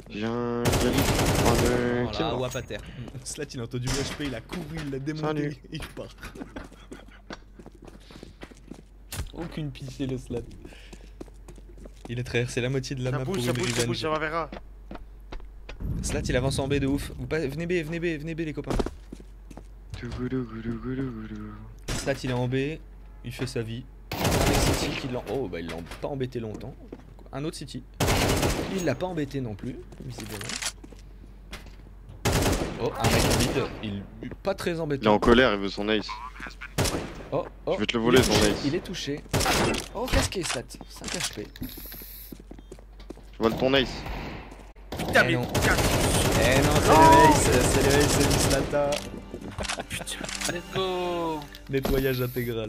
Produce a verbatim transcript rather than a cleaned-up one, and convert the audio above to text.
Viens, Gali. Oh, euh, qui est Voilà, mort. wap à terre. Slat il a entendu le H P, il a couru, il l'a démonté, Salut. et il part. Aucune pitié le Slat. Il a traversé la moitié de la Ça map pour bouge, une ça bouge, ça bouge, revenge. ça va verra. Slat il avance en B de ouf. Vous pas... Venez B, venez B, venez B les copains. Tougoulou, goulou, goulou, goulou. Slat il est en B, il fait sa vie. Et City qui l'en... Oh bah il l'a pas embêté longtemps. Un autre City. Il l'a pas embêté non plus, visiblement. Oh, un mec vide, il pas très Il est embêtant. en colère, il veut son ace. Oh, oh, Je vais te le il voler, est ton touché, ace. Il est touché. Oh, casqué Slat, cinq H P. Je vole ton ace. Putain, Eh mais. non. Eh non, c'est le ace, c'est le ace, c'est du Slata. Let's go. Nettoyage intégral.